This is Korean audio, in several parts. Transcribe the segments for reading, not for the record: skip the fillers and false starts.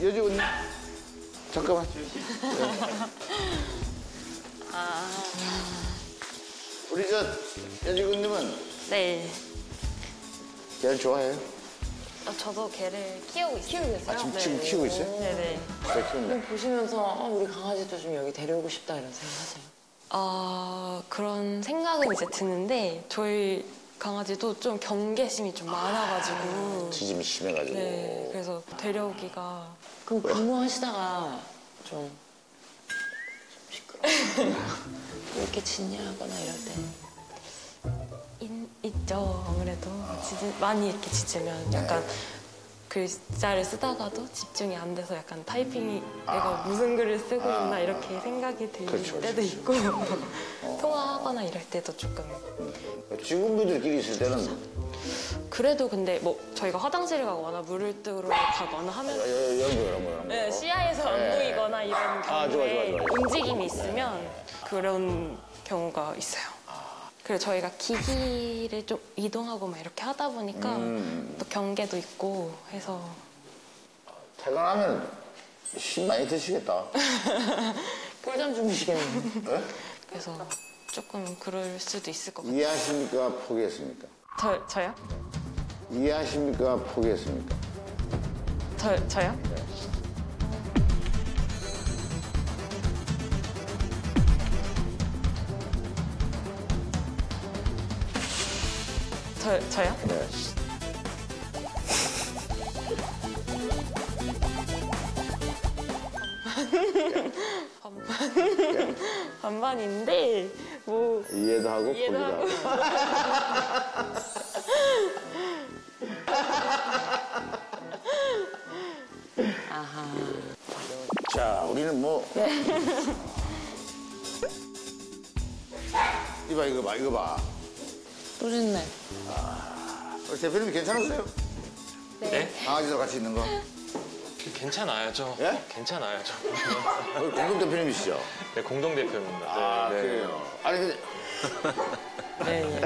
여직원님 잠깐만. 우리 저 여직원님은 네. 개를 좋아해요? 저도 개를 키우고 있어요. 지금 키우고 있어요? 네네. 잘 키운다. 보시면서 우리 강아지도 좀 여기 데려오고 싶다 이런 생각하세요? 그런 생각은 이제 드는데 저희 강아지도 좀 경계심이 좀 많아가지고. 지짐이 심해가지고. 네. 그래서 데려오기가. 그럼 근무하시다가 좀 시끄러워. 왜 이렇게 짖냐 하거나 이럴 때. 있죠. 아무래도 많이 이렇게 짖으면 약간 글자를 쓰다가도 집중이 안 돼서 약간 타이핑이 내가 무슨 글을 쓰고 있나 이렇게 생각이 들 때도 있고 통화하거나 이럴 때도 조금. 직원분들끼리 있을 때는 그래도 근데 뭐 저희가 화장실을 가거나 물을 뜨러 가거나 하면 네, 시야에서 안 보이거나 이런 경우에 좋아. 움직임이 있으면 그런 경우가 있어요. 그래서 저희가 기기를 좀 이동하고 막 이렇게 하다 보니까 또 경계도 있고 해서. 퇴근하면 힘 많이 드시겠다. 꿀잠 주무시겠네요. 네? 그래서 조금 그럴 수도 있을 것 같아요. 이해하십니까? 포기했습니까? 저요? 이해하십니까? 포기했습니까? 저요? 네. 저요? 네. 반반인데 뭐 이해도 하고 이해도 포기도 하고. 아하. 자, 우리는 뭐. 이거 봐. 또 짖네. 우리 대표님 괜찮으세요? 네? 강아지들 같이 있는 거? 괜찮아야죠. 예? 괜찮아야죠. 우리 공동 대표님이시죠? 네, 공동대표입니다. 아, 네, 네. 그래요. 아니, 근데. 네.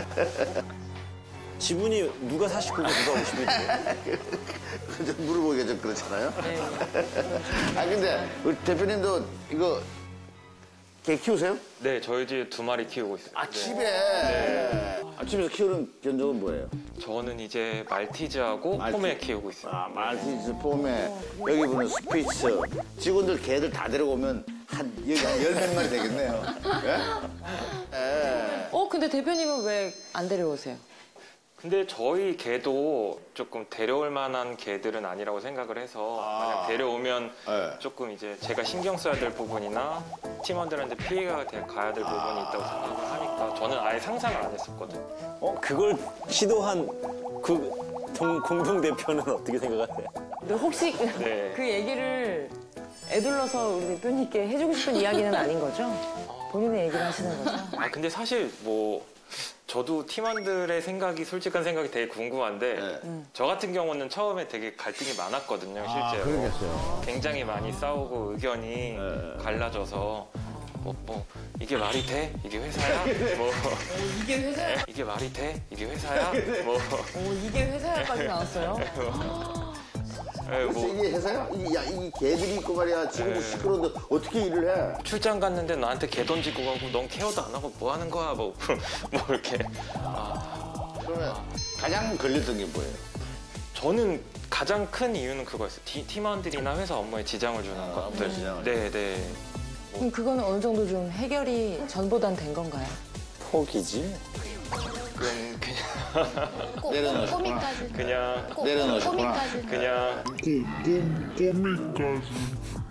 지분이 누가 49고 누가 51이에요? 좀 물어보기가 좀 그렇잖아요? 네. 아, 근데 우리 대표님도 이거 개 키우세요? 네, 저희 집에 2마리 키우고 있어요. 아, 네. 집에? 아, 집에서 키우는 견적은 뭐예요? 저는 이제 말티즈하고 포메 키우고 있어요. 아, 말티즈, 포메, 여기 보는 스피츠. 직원들 개들 다 데려오면 여기 한 10명만 되겠네요. 예? 근데 대표님은 왜 안 데려오세요? 근데 저희 개도 조금 데려올 만한 개들은 아니라고 생각을 해서 만약 데려오면 네. 조금 이제 제가 신경 써야 될 부분이나 팀원들한테 피해가 가야 될 부분이 있다고 생각을 하니까 저는 아예 상상을 안 했었거든요. 그걸 시도한 그 공동대표는 어떻게 생각하세요? 근데 혹시 네. 그 얘기를 애둘러서 우리 대표님께 해주고 싶은 이야기는 아닌 거죠? 본인의 얘기를 하시는 거죠? 근데 사실 뭐 저도 팀원들의 생각이 솔직한 생각이 되게 궁금한데 저 같은 경우는 처음에 되게 갈등이 많았거든요, 실제로. 그러겠어요. 굉장히 많이 싸우고 의견이 갈라져서 뭐 이게 말이 돼? 이게 회사야? 뭐 이게 회사야? 이게 말이 돼? 이게 회사야? 뭐 이게 회사야까지 나왔어요? 네, 뭐 이게 회사야? 이 개들이 있고 말이야. 지금도 시끄러운데 어떻게 일을 해? 출장 갔는데 나한테 개 던지고 가고 넌 케어도 안 하고 뭐 하는 거야? 뭐 이렇게. 그러면 가장 걸렸던 게 뭐예요? 저는 가장 큰 이유는 그거였어요. 팀원들이나 회사 업무에 지장을 주는 것들. 업무에 지장을. 네. 그럼 그거는 어느 정도 좀 해결이 전보단 된 건가요? 포기지? 내려놓으셨구나. 꼬미까지. 그냥 내려놓으셨구나. 꼬미까지. 그냥 꼬미까지.